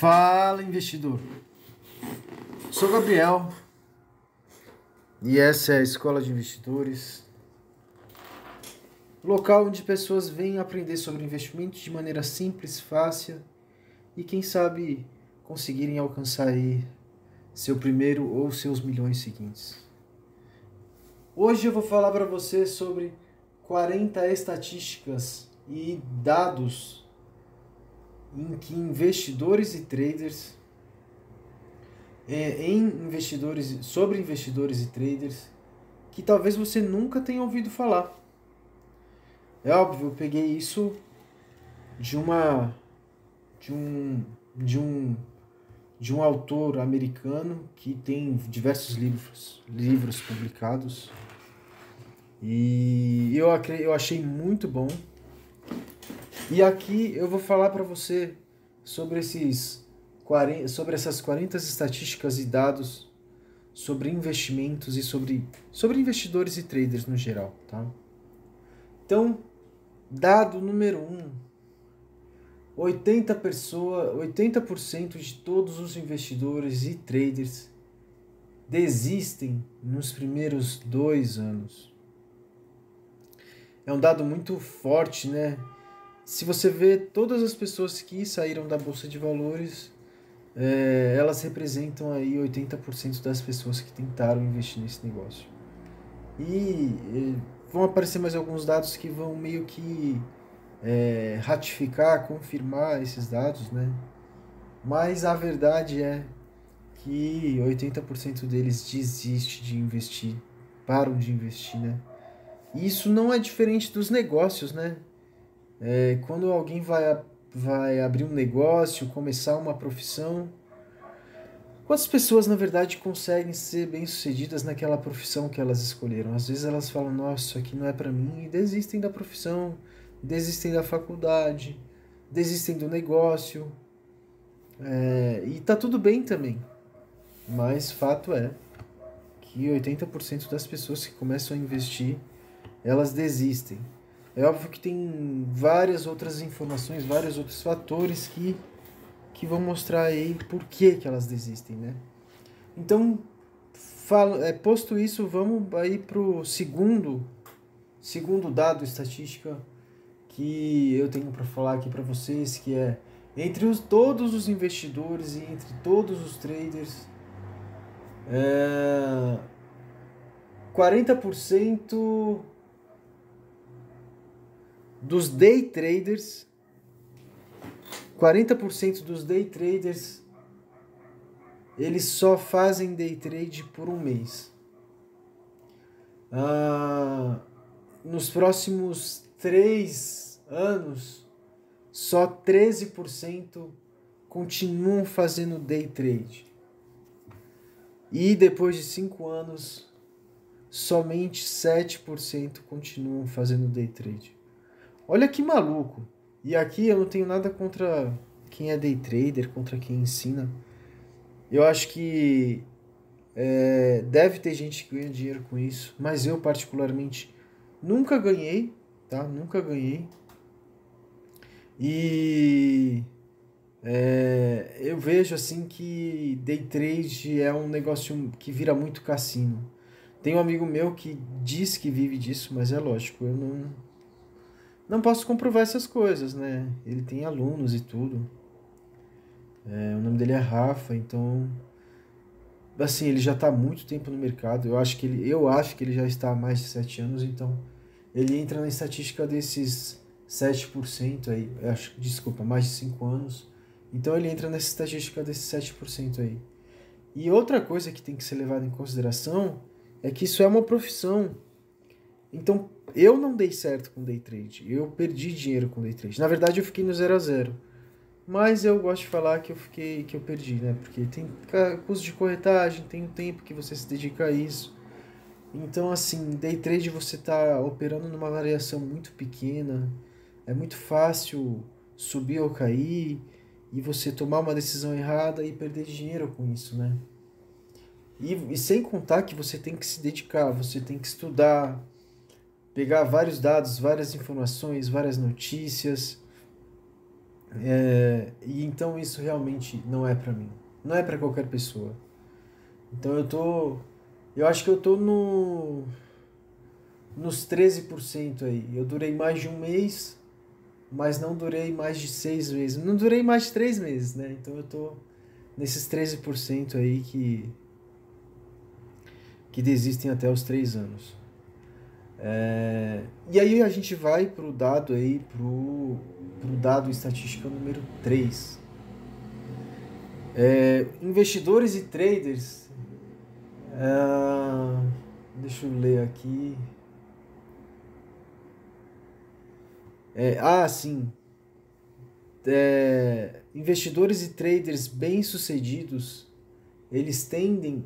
Fala, investidor. Sou Gabriel e essa é a Escola de Investidores, local onde pessoas vêm aprender sobre investimentos de maneira simples, fácil e quem sabe conseguirem alcançar aí seu primeiro ou seus milhões seguintes. Hoje eu vou falar para você sobre 40 estatísticas e dados em que investidores e traders, sobre investidores e traders, que talvez você nunca tenha ouvido falar. É óbvio, eu peguei isso de um autor americano que tem diversos livros publicados, e eu achei muito bom. E aqui eu vou falar para você sobre essas 40 estatísticas e dados sobre investimentos e sobre investidores e traders no geral, tá? Então, dado número 1, 80% de todos os investidores e traders desistem nos primeiros 2 anos. É um dado muito forte, né? Se você vê todas as pessoas que saíram da Bolsa de Valores, elas representam aí 80% das pessoas que tentaram investir nesse negócio. E vão aparecer mais alguns dados que vão meio que ratificar, confirmar esses dados, né? Mas a verdade é que 80% deles desiste de investir, param de investir, né? E isso não é diferente dos negócios, né? Quando alguém vai abrir um negócio, começar uma profissão, quantas pessoas, na verdade, conseguem ser bem-sucedidas naquela profissão que elas escolheram? Às vezes elas falam, nossa, isso aqui não é para mim, e desistem da profissão, desistem da faculdade, desistem do negócio, e tá tudo bem também. Mas fato é que 80% das pessoas que começam a investir, elas desistem. É óbvio que tem várias outras informações, vários outros fatores que vão mostrar aí por que elas desistem, né? Então, posto isso, vamos aí pro segundo dado estatística que eu tenho para falar aqui para vocês, que é entre todos os investidores e entre todos os traders, 40% dos day traders, eles só fazem day trade por um mês. Nos próximos 3 anos, só 13% continuam fazendo day trade. E depois de 5 anos, somente 7% continuam fazendo day trade. Olha que maluco. E aqui eu não tenho nada contra quem é day trader, contra quem ensina. Eu acho que deve ter gente que ganha dinheiro com isso, mas eu particularmente nunca ganhei, tá? Nunca ganhei. E eu vejo assim que day trade é um negócio que vira muito cassino. Tem um amigo meu que diz que vive disso, mas é lógico, eu não posso comprovar essas coisas, né? Ele tem alunos e tudo. O nome dele é Rafa, então, assim, ele já está há muito tempo no mercado. Eu acho que ele já está há mais de 7 anos, então ele entra na estatística desses 7% aí. Desculpa, mais de 5 anos. Então ele entra nessa estatística desses 7% aí. E outra coisa que tem que ser levada em consideração é que isso é uma profissão. Então, eu não dei certo com day trade. Eu perdi dinheiro com day trade. Na verdade, eu fiquei no 0 a 0. Mas eu gosto de falar que eu perdi, né? Porque tem custo de corretagem, tem um tempo que você se dedica a isso. Então, assim, day trade você está operando numa variação muito pequena. É muito fácil subir ou cair e você tomar uma decisão errada e perder dinheiro com isso, né? E sem contar que você tem que se dedicar, você tem que estudar, pegar vários dados, várias informações, várias notícias, E então isso realmente não é para mim. Não é para qualquer pessoa. Então eu acho que eu tô nos 13% aí. Eu durei mais de um mês, mas não durei mais de 6 meses. Não durei mais de 3 meses, né? Então eu tô nesses 13% aí que desistem até os 3 anos. E aí a gente vai pro dado aí, pro dado estatística número 3. Investidores e traders. Deixa eu ler aqui. Sim. Investidores e traders bem-sucedidos, eles tendem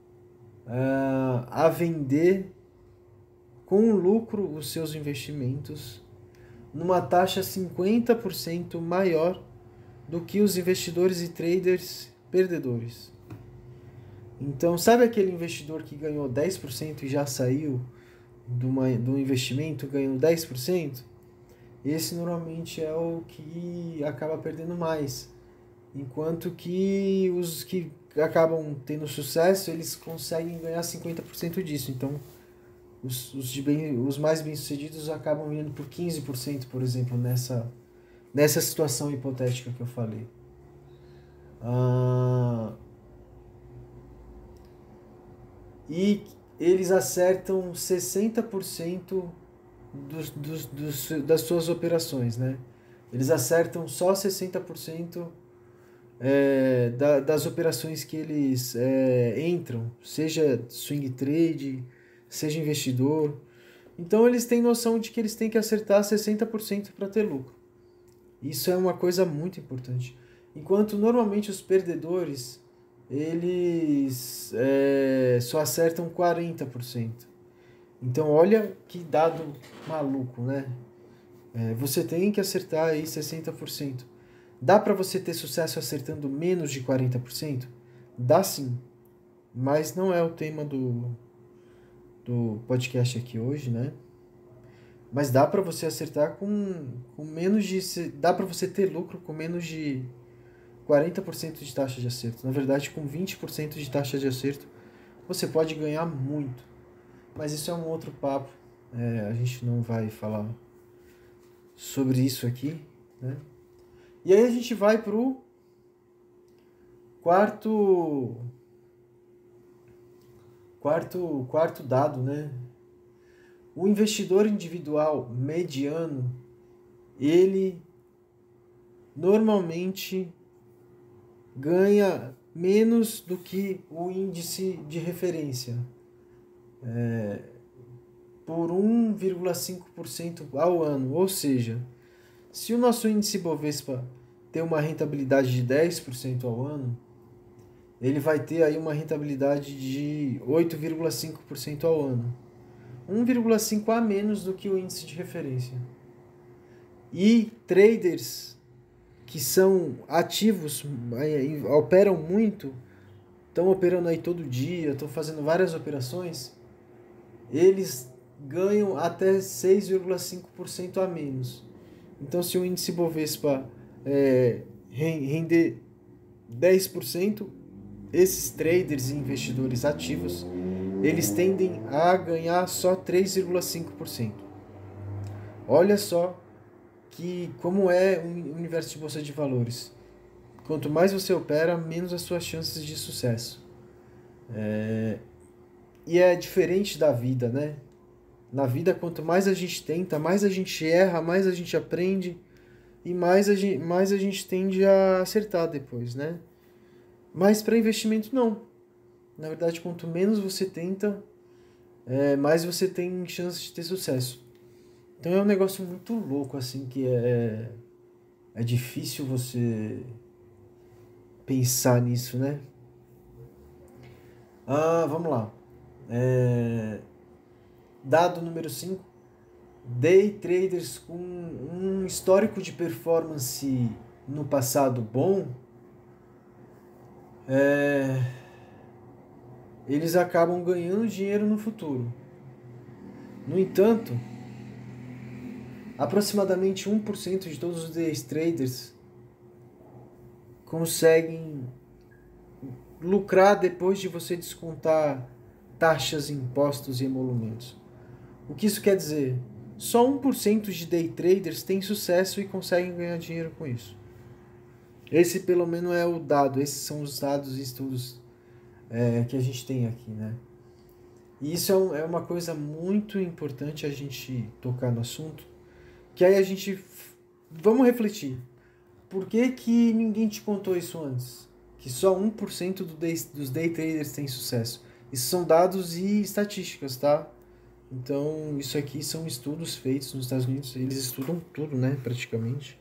a vender com lucro os seus investimentos numa taxa 50% maior do que os investidores e traders perdedores. Então, sabe aquele investidor que ganhou 10% e já saiu do investimento ganhando 10%? Esse normalmente é o que acaba perdendo mais. Enquanto que os que acabam tendo sucesso, eles conseguem ganhar 50% disso. Então, os mais bem-sucedidos acabam ganhando por 15%, por exemplo, nessa situação hipotética que eu falei. E eles acertam 60% das suas operações, né? Eles acertam só 60% das operações que eles entram, seja swing trade, seja investidor. Então eles têm noção de que eles têm que acertar 60% para ter lucro. Isso é uma coisa muito importante. Enquanto normalmente os perdedores, eles só acertam 40%. Então olha que dado maluco, né? Você tem que acertar aí 60%. Dá para você ter sucesso acertando menos de 40%? Dá sim, mas não é o tema do podcast aqui hoje, né? Mas dá para você acertar com menos de... Dá para você ter lucro com menos de 40% de taxa de acerto. Na verdade, com 20% de taxa de acerto, você pode ganhar muito. Mas isso é um outro papo. A gente não vai falar sobre isso aqui, né? E aí a gente vai pro quarto dado, né? O investidor individual mediano, ele normalmente ganha menos do que o índice de referência, por 1,5% ao ano. Ou seja, se o nosso índice Bovespa tem uma rentabilidade de 10% ao ano, ele vai ter aí uma rentabilidade de 8,5% ao ano. 1,5% a menos do que o índice de referência. E traders que são ativos, operam muito, estão operando aí todo dia, estão fazendo várias operações, eles ganham até 6,5% a menos. Então, se o índice Bovespa render 10%, esses traders e investidores ativos, eles tendem a ganhar só 3,5%. Olha só como é o universo de bolsa de valores. Quanto mais você opera, menos as suas chances de sucesso. E é diferente da vida, né? Na vida, quanto mais a gente tenta, mais a gente erra, mais a gente aprende e mais a gente tende a acertar depois, né? Mas para investimento, não. Na verdade, quanto menos você tenta, mais você tem chance de ter sucesso. Então é um negócio muito louco, assim, que é difícil você pensar nisso, né? Vamos lá. Dado número 5. Day traders com um histórico de performance no passado bom, eles acabam ganhando dinheiro no futuro. No entanto, aproximadamente 1% de todos os day traders conseguem lucrar depois de você descontar taxas, impostos e emolumentos. O que isso quer dizer? Só 1% de day traders tem sucesso e conseguem ganhar dinheiro com isso. Esse pelo menos é o dado, esses são os dados e estudos que a gente tem aqui, né? E isso é uma coisa muito importante a gente tocar no assunto, que aí a gente... Vamos refletir. Por que que ninguém te contou isso antes? Que só 1% dos day traders tem sucesso. Isso são dados e estatísticas, tá? Então, isso aqui são estudos feitos nos Estados Unidos. Eles estudam tudo, né? Praticamente.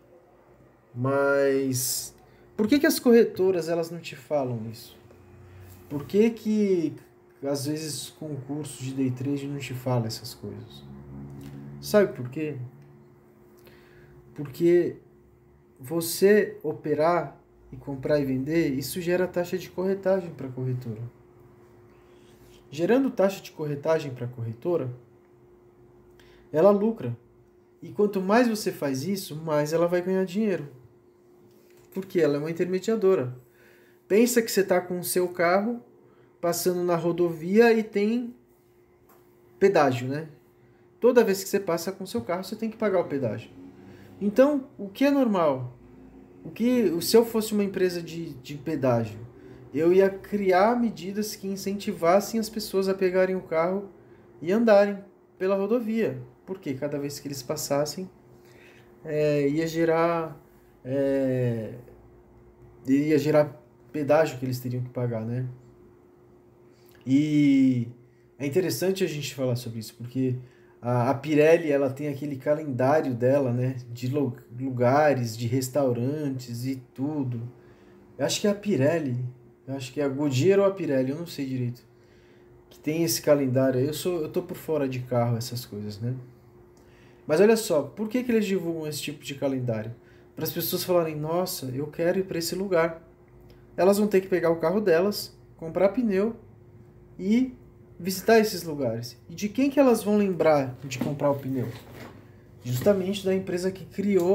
Mas... por que que as corretoras, elas não te falam isso? Por que que, às vezes, concursos de day trade não te falam essas coisas? Sabe por quê? Porque você operar e comprar e vender, isso gera taxa de corretagem para a corretora. Gerando taxa de corretagem para a corretora, ela lucra. E quanto mais você faz isso, mais ela vai ganhar dinheiro. Porque ela é uma intermediadora. Pensa que você está com o seu carro passando na rodovia e tem pedágio, né? Toda vez que você passa com o seu carro, você tem que pagar o pedágio. Então, o que é normal? Se eu fosse uma empresa de pedágio, eu ia criar medidas que incentivassem as pessoas a pegarem o carro e andarem pela rodovia. Porque cada vez que eles passassem, ia gerar pedágio que eles teriam que pagar, né? E é interessante a gente falar sobre isso, porque a Pirelli, ela tem aquele calendário dela, né? De lugares, de restaurantes e tudo. Eu acho que é a Pirelli, eu acho que é a Goodyear ou a Pirelli, eu não sei direito. Que tem esse calendário. Eu tô por fora de carro, essas coisas, né? Mas olha só, por que que eles divulgam esse tipo de calendário? Para as pessoas falarem, nossa, eu quero ir para esse lugar. Elas vão ter que pegar o carro delas, comprar pneu e visitar esses lugares. E de quem que elas vão lembrar de comprar o pneu? Justamente da empresa que criou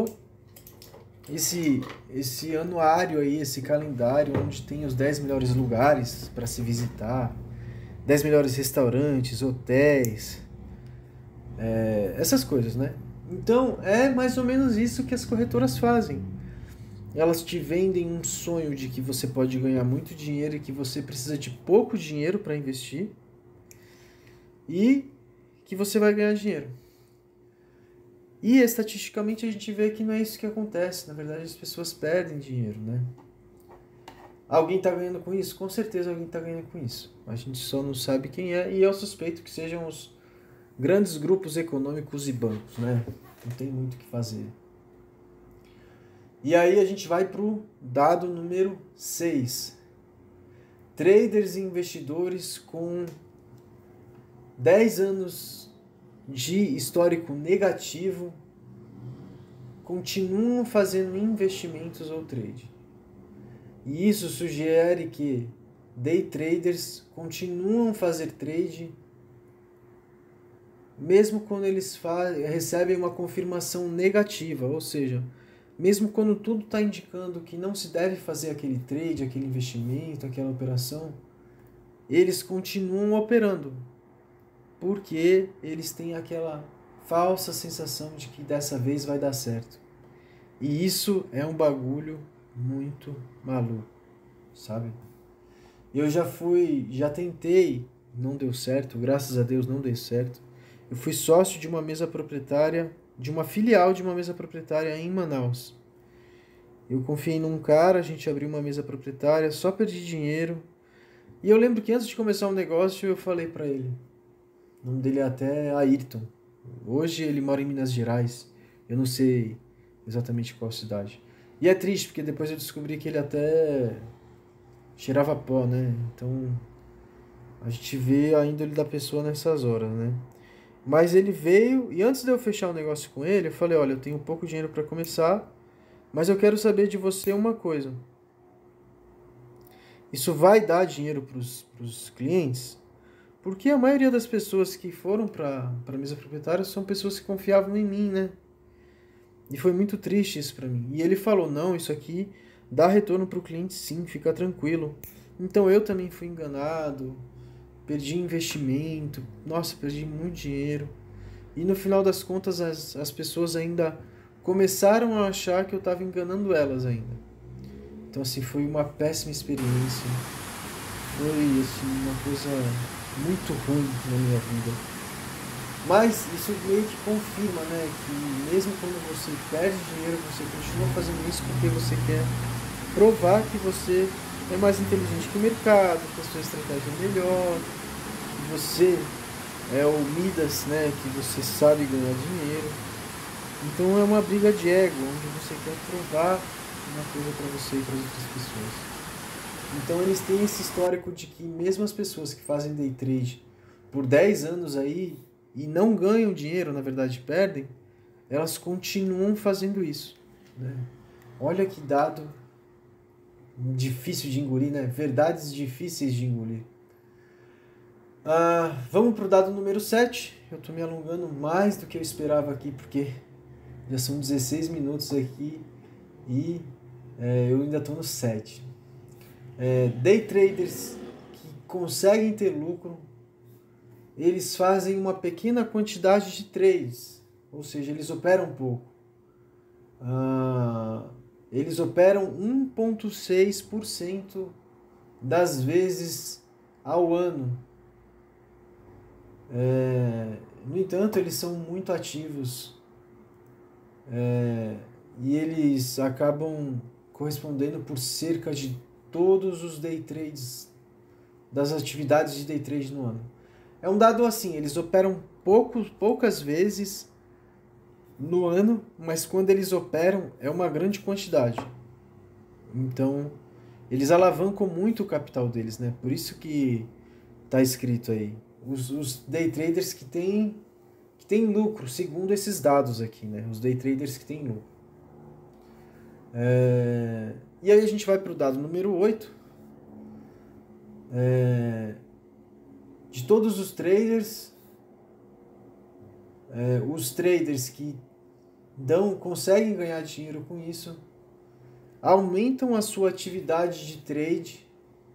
esse anuário aí, esse calendário onde tem os 10 melhores lugares para se visitar, 10 melhores restaurantes, hotéis, essas coisas, né? Então, é mais ou menos isso que as corretoras fazem. Elas te vendem um sonho de que você pode ganhar muito dinheiro e que você precisa de pouco dinheiro para investir e que você vai ganhar dinheiro. E estatisticamente a gente vê que não é isso que acontece. Na verdade, as pessoas perdem dinheiro, né? Alguém está ganhando com isso? Com certeza alguém está ganhando com isso. A gente só não sabe quem é e eu suspeito que sejam os grandes grupos econômicos e bancos, né? Não tem muito o que fazer. E aí a gente vai para o dado número 6. Traders e investidores com 10 anos de histórico negativo continuam fazendo investimentos ou trade. E isso sugere que day traders continuam a fazer trade mesmo quando eles recebem uma confirmação negativa, ou seja, mesmo quando tudo está indicando que não se deve fazer aquele trade, aquele investimento, aquela operação, eles continuam operando, porque eles têm aquela falsa sensação de que dessa vez vai dar certo. E isso é um bagulho muito maluco, sabe? Eu já tentei, não deu certo, graças a Deus não deu certo. Eu fui sócio de uma mesa proprietária, de uma filial de uma mesa proprietária em Manaus. Eu confiei num cara, a gente abriu uma mesa proprietária, só perdi dinheiro. E eu lembro que antes de começar um negócio, eu falei pra ele. O nome dele é até Ayrton. Hoje ele mora em Minas Gerais. Eu não sei exatamente qual cidade. E é triste, porque depois eu descobri que ele até cheirava pó, né? Então, a gente vê a índole da pessoa nessas horas, né? Mas ele veio, e antes de eu fechar o negócio com ele, eu falei, olha, eu tenho pouco dinheiro para começar, mas eu quero saber de você uma coisa. Isso vai dar dinheiro para os clientes? Porque a maioria das pessoas que foram para a mesa proprietária são pessoas que confiavam em mim, né? E foi muito triste isso para mim. E ele falou, não, isso aqui dá retorno para o cliente sim, fica tranquilo. Então eu também fui enganado, perdi investimento, nossa, perdi muito dinheiro. E no final das contas as pessoas ainda começaram a achar que eu estava enganando elas ainda. Então assim, foi uma péssima experiência. Foi assim, uma coisa muito ruim na minha vida. Mas isso meio que confirma, né, que mesmo quando você perde dinheiro, você continua fazendo isso porque você quer provar que você é mais inteligente que o mercado, que a sua estratégia é melhor, que você é o Midas, né, que você sabe ganhar dinheiro. Então é uma briga de ego, onde você quer provar uma coisa para você e para as outras pessoas. Então eles têm esse histórico de que mesmo as pessoas que fazem day trade por 10 anos aí e não ganham dinheiro, na verdade perdem, elas continuam fazendo isso, né? Olha que dado difícil de engolir, né? Verdades difíceis de engolir. Vamos para o dado número 7. Eu estou me alongando mais do que eu esperava aqui, porque já são 16 minutos aqui e eu ainda estou no 7. Day traders que conseguem ter lucro, eles fazem uma pequena quantidade de trades, ou seja, eles operam pouco. Eles operam 1,6% das vezes ao ano. No entanto, eles são muito ativos e eles acabam correspondendo por cerca de todos os day trades, das atividades de day trade no ano. É um dado assim, eles operam poucas vezes no ano, mas quando eles operam é uma grande quantidade. Então, eles alavancam muito o capital deles, né? Por isso que está escrito aí. Os day traders que têm lucro, segundo esses dados aqui, né? Os day traders que têm lucro. E aí a gente vai para o dado número 8. De todos os traders, os traders que conseguem ganhar dinheiro com isso, aumentam a sua atividade de trade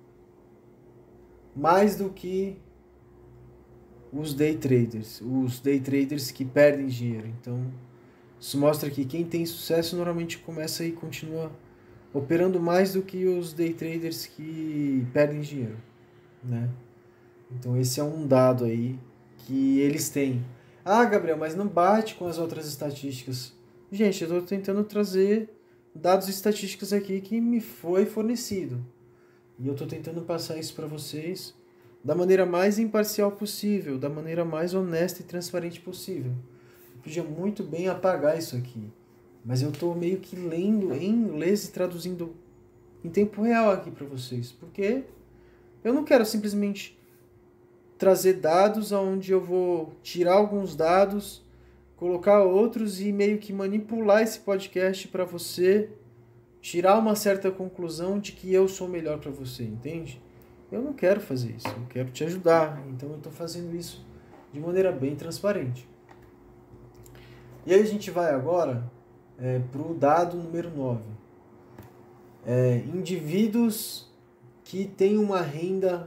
mais do que os day traders que perdem dinheiro. Então, isso mostra que quem tem sucesso normalmente começa e continua operando mais do que os day traders que perdem dinheiro, né? Então esse é um dado aí que eles têm. Gabriel, mas não bate com as outras estatísticas. Gente, eu estou tentando trazer dados estatísticos aqui que me foi fornecido. E eu estou tentando passar isso para vocês da maneira mais imparcial possível, da maneira mais honesta e transparente possível. Eu podia muito bem apagar isso aqui, mas eu estou meio que lendo em inglês e traduzindo em tempo real aqui para vocês, porque eu não quero simplesmente trazer dados onde eu vou tirar alguns dados, colocar outros e meio que manipular esse podcast para você tirar uma certa conclusão de que eu sou melhor para você, entende? Eu não quero fazer isso, eu quero te ajudar, então eu estou fazendo isso de maneira bem transparente. E aí a gente vai agora para o dado número 9. Indivíduos que têm uma renda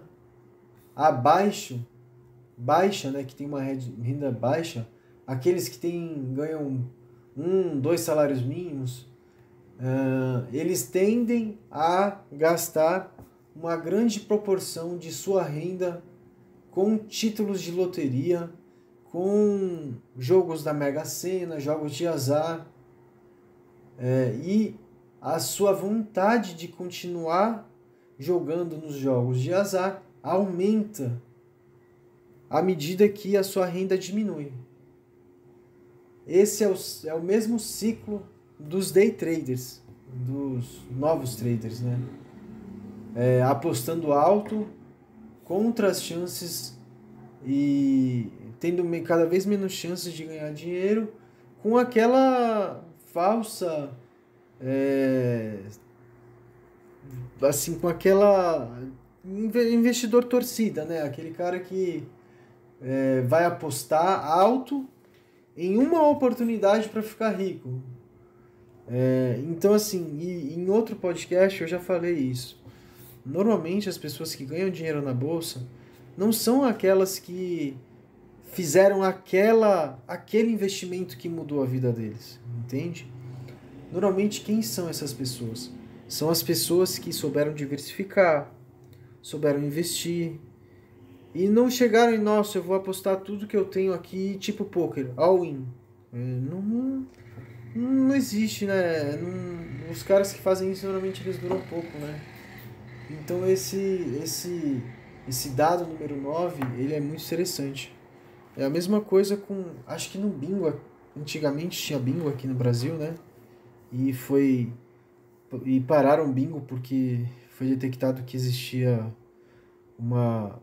baixa, né, que tem uma renda baixa, aqueles que ganham 2 salários mínimos, eles tendem a gastar uma grande proporção de sua renda com títulos de loteria, com jogos da Mega Sena, jogos de azar, e a sua vontade de continuar jogando nos jogos de azar aumenta à medida que a sua renda diminui. Esse é o mesmo ciclo dos day traders, dos novos traders, né? Apostando alto contra as chances e tendo cada vez menos chances de ganhar dinheiro com aquela falsa assim, com aquela investidor torcida, né? Aquele cara que vai apostar alto em uma oportunidade para ficar rico. Então, assim, em outro podcast eu já falei isso. Normalmente as pessoas que ganham dinheiro na bolsa não são aquelas que fizeram aquele investimento que mudou a vida deles, entende? Normalmente quem são essas pessoas? São as pessoas que souberam diversificar, souberam investir e não chegaram em, nossa, eu vou apostar tudo que eu tenho aqui, tipo poker, all in. Não existe, né? Os caras que fazem isso normalmente eles duram pouco, né? Então esse dado número 9 ele é muito interessante. É a mesma coisa com, acho que no bingo, antigamente tinha bingo aqui no Brasil, né? E foi e pararam o bingo porque foi detectado que uma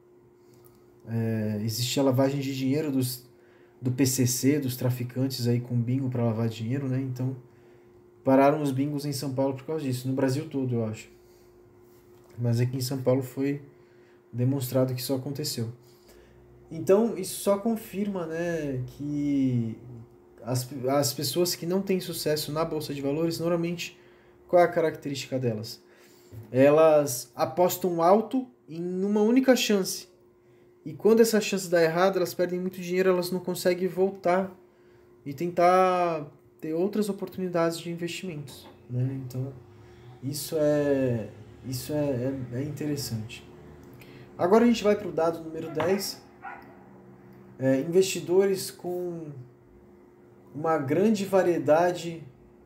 existia lavagem de dinheiro do PCC, dos traficantes aí com bingo para lavar dinheiro, né? Então pararam os bingos em São Paulo por causa disso, no Brasil todo, eu acho. Mas aqui em São Paulo foi demonstrado que isso aconteceu. Então, isso só confirma, né, que as pessoas que não têm sucesso na Bolsa de Valores, normalmente, qual é a característica delas? Elas apostam alto em uma única chance. E quando essa chance dá errado, elas perdem muito dinheiro, elas não conseguem voltar e tentar ter outras oportunidades de investimentos, né? Então, isso é, isso é interessante. Agora a gente vai para o dado número 10. Investidores com uma grande variedade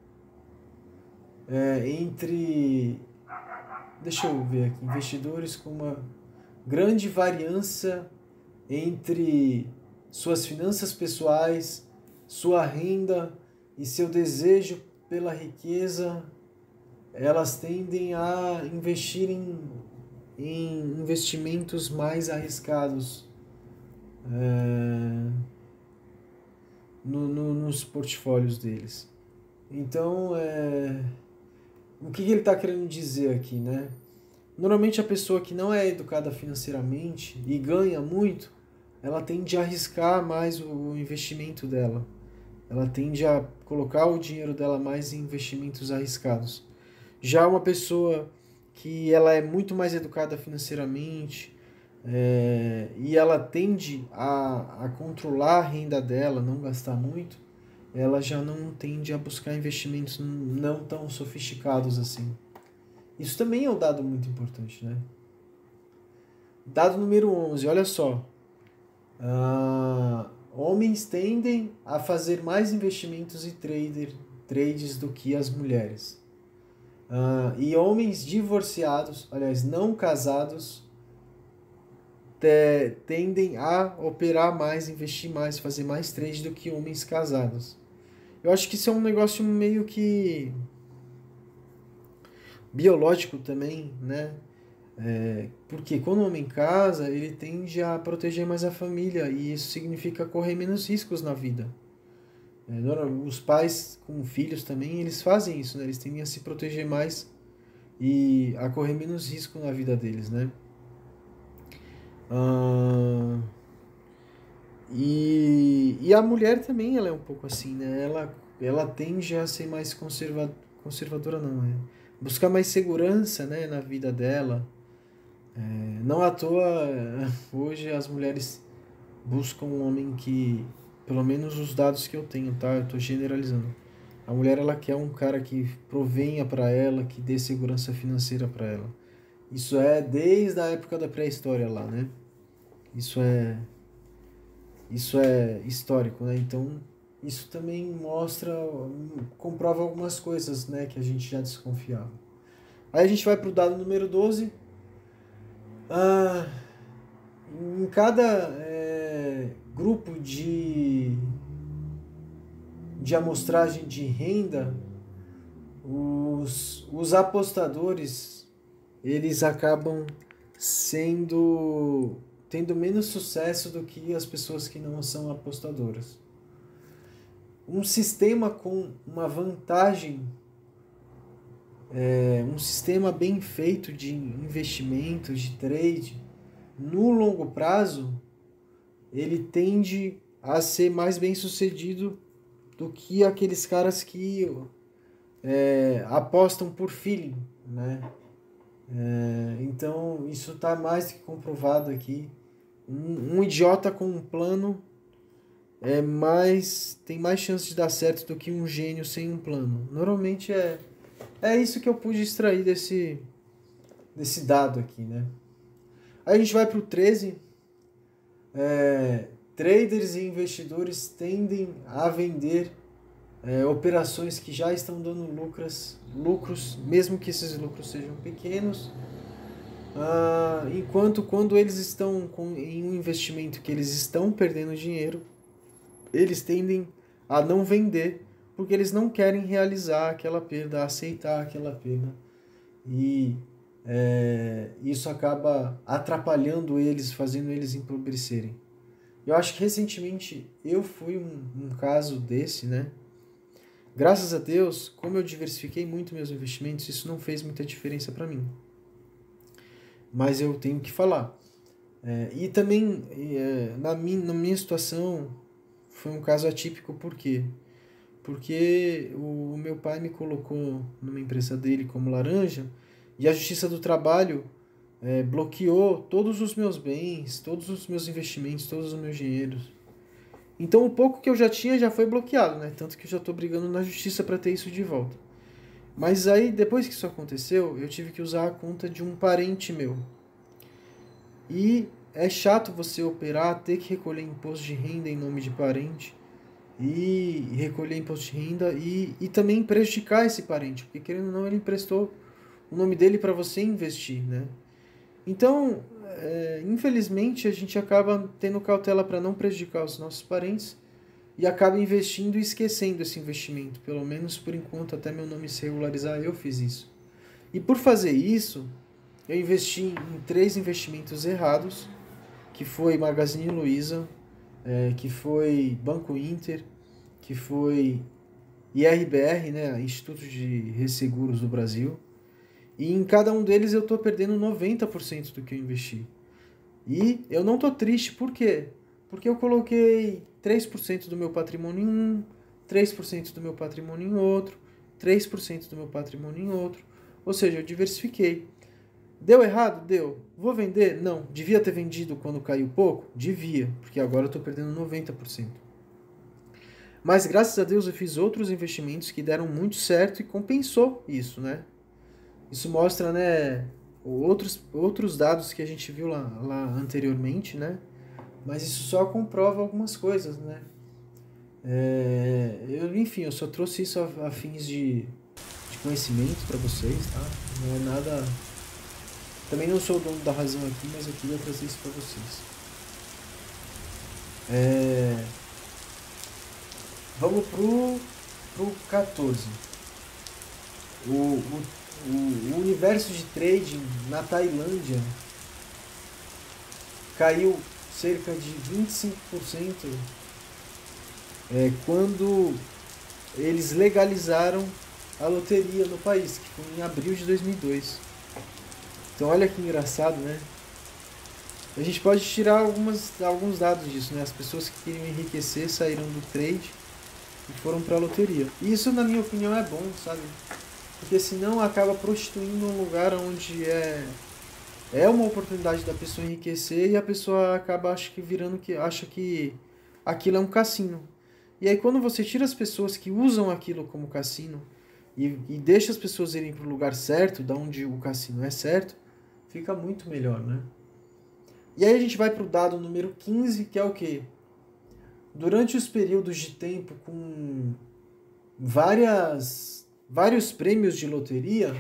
entre... Deixa eu ver aqui. Investidores com uma grande variância entre suas finanças pessoais, sua renda e seu desejo pela riqueza. Elas tendem a investir em investimentos mais arriscados nos portfólios deles. Então, o que ele está querendo dizer aqui, né? Normalmente a pessoa que não é educada financeiramente e ganha muito, ela tende a arriscar mais o investimento dela. Ela tende a colocar o dinheiro dela mais em investimentos arriscados. Já uma pessoa que ela é muito mais educada financeiramente e ela tende a controlar a renda dela, não gastar muito, ela já não tende a buscar investimentos não tão sofisticados assim. Isso também é um dado muito importante, né? Dado número 11, olha só. Homens tendem a fazer mais investimentos e trades do que as mulheres. E homens divorciados, aliás, não casados, tendem a operar mais, investir mais, fazer mais trade do que homens casados. Eu acho que isso é um negócio meio que biológico também, né? Porque quando o homem casa, ele tende a proteger mais a família e isso significa correr menos riscos na vida. Os pais com filhos também, eles fazem isso, né? Eles tendem a se proteger mais e a correr menos risco na vida deles, né? E a mulher também, ela é um pouco assim, né? Ela tende a ser mais conservadora, não, buscar mais segurança, né, na vida dela. Não à toa, hoje as mulheres buscam um homem que, pelo menos os dados que eu tenho, tá? Eu tô generalizando. A mulher, ela quer um cara que provenha para ela, que dê segurança financeira para ela. Isso é desde a época da pré-história lá, né? Isso é histórico, né? Então, isso também comprova algumas coisas, né, que a gente já desconfiava. Aí a gente vai para o dado número 12. Em cada grupo de amostragem de renda, os apostadores, eles acabam tendo menos sucesso do que as pessoas que não são apostadoras. Um sistema com uma vantagem, um sistema bem feito de investimento, de trade, no longo prazo, ele tende a ser mais bem sucedido do que aqueles caras que apostam por feeling, né? Então isso está mais que comprovado aqui. Um idiota com um plano tem mais chance de dar certo do que um gênio sem um plano. Normalmente é isso que eu pude extrair desse dado aqui, né? Aí a gente vai para o 13. Traders e investidores tendem a vender operações que já estão dando lucros, mesmo que esses lucros sejam pequenos, enquanto quando eles estão em um investimento que eles estão perdendo dinheiro, eles tendem a não vender, porque eles não querem realizar aquela perda, aceitar aquela perda. E isso acaba atrapalhando eles, fazendo eles empobrecerem. Eu acho que recentemente eu fui um caso desse, né? Graças a Deus, como eu diversifiquei muito meus investimentos, isso não fez muita diferença para mim. Mas eu tenho que falar. E também, na minha situação, foi um caso atípico, por quê? Porque o meu pai me colocou numa empresa dele como laranja e a Justiça do Trabalho bloqueou todos os meus bens, todos os meus investimentos, todos os meus dinheiros. Então o pouco que eu já tinha já foi bloqueado, né? Tanto que eu já estou brigando na justiça para ter isso de volta. Mas aí, depois que isso aconteceu, eu tive que usar a conta de um parente meu. E é chato você operar, ter que recolher imposto de renda em nome de parente, e recolher imposto de renda e também prejudicar esse parente, porque querendo ou não, ele emprestou o nome dele para você investir, né? Então, infelizmente, a gente acaba tendo cautela para não prejudicar os nossos parentes e acaba investindo e esquecendo esse investimento. Pelo menos por enquanto, até meu nome se regularizar, eu fiz isso. E por fazer isso, eu investi em 3 investimentos errados, que foi Magazine Luiza, que foi Banco Inter, que foi IRBR, né, Instituto de Resseguros do Brasil. E em cada um deles eu estou perdendo 90% do que eu investi. E eu não estou triste, por quê? Porque eu coloquei 3% do meu patrimônio em um, 3% do meu patrimônio em outro, 3% do meu patrimônio em outro. Ou seja, eu diversifiquei. Deu errado? Deu. Vou vender? Não. Devia ter vendido quando caiu pouco? Devia, porque agora eu estou perdendo 90%. Mas graças a Deus eu fiz outros investimentos que deram muito certo e compensou isso, né? Isso mostra, né, outros dados que a gente viu lá anteriormente, né? Mas isso só comprova algumas coisas, né? Enfim, eu só trouxe isso a fins de conhecimento para vocês, tá? Não é nada... Também não sou o dono da razão aqui, mas eu queria trazer isso para vocês. Vamos pro 14. O universo de trading na Tailândia caiu cerca de 25% quando eles legalizaram a loteria no país, que foi em abril de 2002. Então olha que engraçado, né? A gente pode tirar alguns dados disso, né? As pessoas que queriam enriquecer saíram do trade e foram para a loteria. E isso, na minha opinião, é bom, sabe? Porque senão acaba prostituindo um lugar onde é uma oportunidade da pessoa enriquecer e a pessoa acaba acha que aquilo é um cassino. E aí quando você tira as pessoas que usam aquilo como cassino e deixa as pessoas irem para o lugar certo, da onde o cassino é certo, fica muito melhor, né? E aí a gente vai para o dado número 15, que é o quê? Durante os períodos de tempo com vários prêmios de loteria,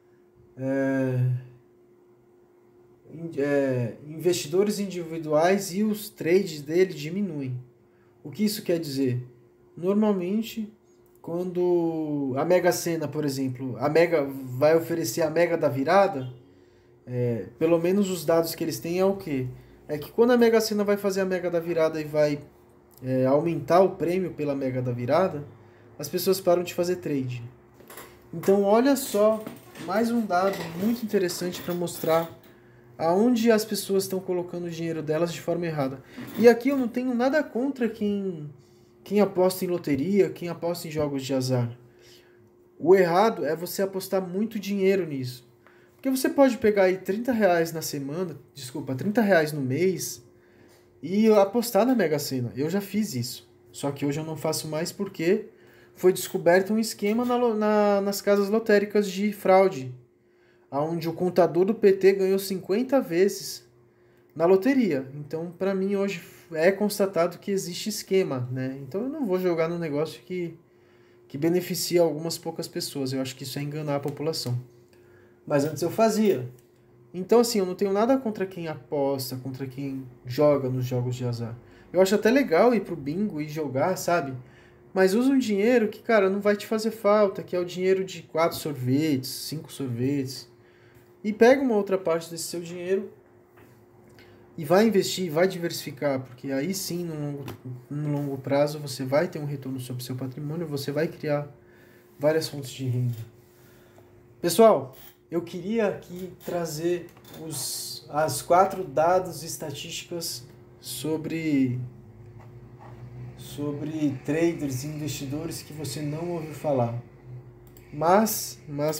investidores individuais e os trades dele diminuem. O que isso quer dizer? Normalmente, quando a Mega Sena, por exemplo, a Mega vai oferecer a Mega da virada, pelo menos os dados que eles têm é o quê? É que quando a Mega Sena vai fazer a Mega da virada e vai aumentar o prêmio pela Mega da virada, as pessoas param de fazer trade. Então olha só, mais um dado muito interessante para mostrar aonde as pessoas estão colocando o dinheiro delas de forma errada. E aqui eu não tenho nada contra quem aposta em loteria, quem aposta em jogos de azar. O errado é você apostar muito dinheiro nisso. Porque você pode pegar aí R$ 30 na semana, desculpa, R$ 30 no mês e apostar na Mega Sena. Eu já fiz isso. Só que hoje eu não faço mais porque foi descoberto um esquema nas casas lotéricas de fraude, onde o contador do PT ganhou 50 vezes na loteria. Então, para mim, hoje é constatado que existe esquema, né? Então, eu não vou jogar num negócio que beneficia algumas poucas pessoas. Eu acho que isso é enganar a população. Mas antes eu fazia. Então, assim, eu não tenho nada contra quem aposta, contra quem joga nos jogos de azar. Eu acho até legal ir pro bingo e jogar, sabe? Mas usa um dinheiro que, cara, não vai te fazer falta, que é o dinheiro de 4 sorvetes, 5 sorvetes. E pega uma outra parte desse seu dinheiro e vai investir, vai diversificar, porque aí sim, no longo prazo, você vai ter um retorno sobre o seu patrimônio, você vai criar várias fontes de renda. Pessoal, eu queria aqui trazer as 4 dados estatísticas sobre traders e investidores que você não ouviu falar. Mas,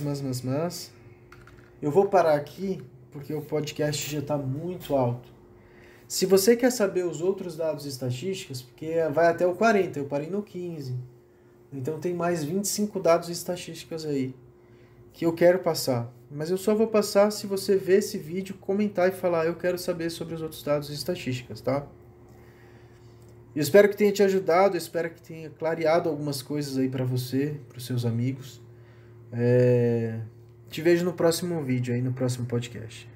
eu vou parar aqui porque o podcast já está muito alto. Se você quer saber os outros dados estatísticos, porque vai até o 40, eu parei no 15. Então tem mais 25 dados estatísticas aí que eu quero passar. Mas eu só vou passar se você ver esse vídeo, comentar e falar, eu quero saber sobre os outros dados estatísticas, tá? Eu espero que tenha te ajudado, eu espero que tenha clareado algumas coisas aí para você, para os seus amigos. Te vejo no próximo vídeo aí, no próximo podcast.